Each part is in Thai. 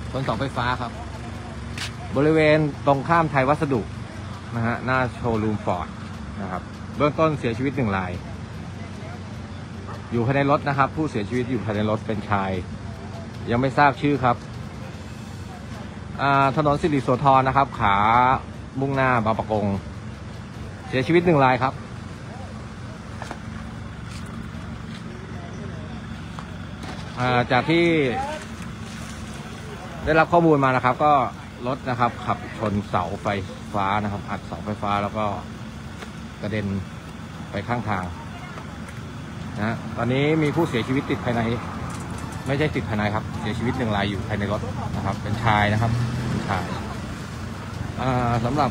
ชนเสาไฟฟ้าครับบริเวณตรงข้ามไทยวัสดุนะฮะหน้าโชว์รูมฟอร์ดนะครับเบื้องต้นเสียชีวิต1 รายอยู่ภายในรถนะครับผู้เสียชีวิตอยู่ภายในรถเป็นชายยังไม่ทราบชื่อครับถนนสิริโสธรนะครับขามุ่งหน้าบางปะกงเสียชีวิต1 รายครับจากที่ได้รับข้อมูลมานะครับก็รถนะครับขับชนเสาไฟฟ้านะครับอัดเสาไฟฟ้าแล้วก็กระเด็นไปข้างทางนะตอนนี้มีผู้เสียชีวิตติดภายในไม่ใช่ติดภายในครับเสียชีวิต1 รายอยู่ภายในรถนะครับเป็นชายนะครับเป็นชายสำหรับ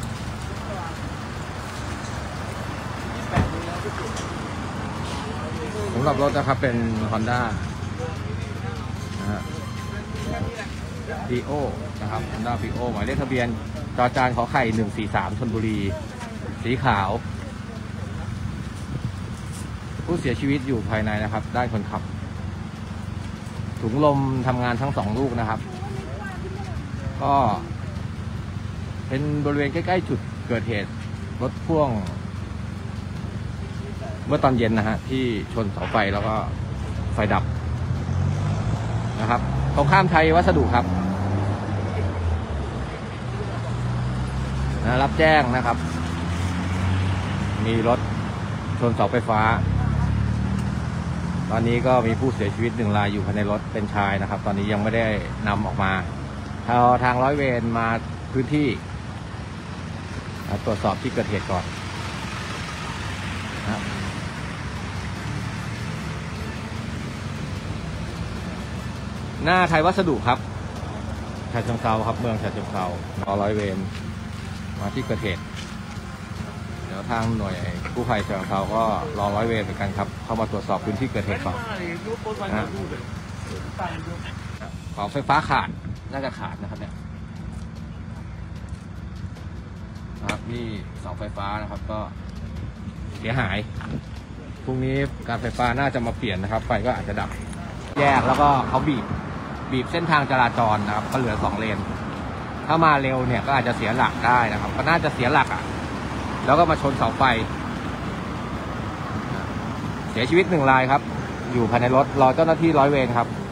รถนะครับเป็น Honda นะฮะPrio นะครับ Honda Prio หมายเลขทะเบียนจจานขอไข่143ชลบุรีสีขาวผู้เสียชีวิตอยู่ภายในนะครับด้านคนขับถุงลมทำงานทั้ง2 ลูกนะครับก็เป็นบริเวณใกล้ๆจุดเกิดเหตุรถพ่วงเมื่อตอนเย็นนะฮะที่ชนเสาไฟแล้วก็ไฟดับนะครับตรงข้ามไทยวัสดุครับรับแจ้งนะครับมีรถชนเสาไฟฟ้าตอนนี้ก็มีผู้เสียชีวิต1 รายอยู่ภายในรถเป็นชายนะครับตอนนี้ยังไม่ได้นำออกมาทางร้อยเวรมาพื้นที่ตรวจสอบที่เกิดเหตุก่อนนะครับหน้าไทยวัสดุครับฉะเชิงเทราครับเมืองฉะเชิงเทรารอร้อยเวรมาที่เกิดเหตุเดี๋ยวทางหน่วยกู้ภัยฉะเชิงเทราก็รอร้อยเวรเหมือนกันครับเข้ามาตรวจสอบพื้นที่เกิดเหตุก่อนนะเสาไฟฟ้าขาดน่าจะขาดนะครับเนี่ยนะครับนี่เสาไฟฟ้านะครับก็เสียหายพรุ่งนี้การไฟฟ้าน่าจะมาเปลี่ยนนะครับไฟก็อาจจะดับแยกแล้วก็เขาบีบเส้นทางจราจรนะครับก็เหลือ2 เลนถ้ามาเร็วเนี่ยก็อาจจะเสียหลักได้นะครับก็น่าจะเสียหลักแล้วก็มาชนเสาไฟเสียชีวิต1 รายครับอยู่ภายในรถรอเจ้าหน้าที่ร้อยเวรครับ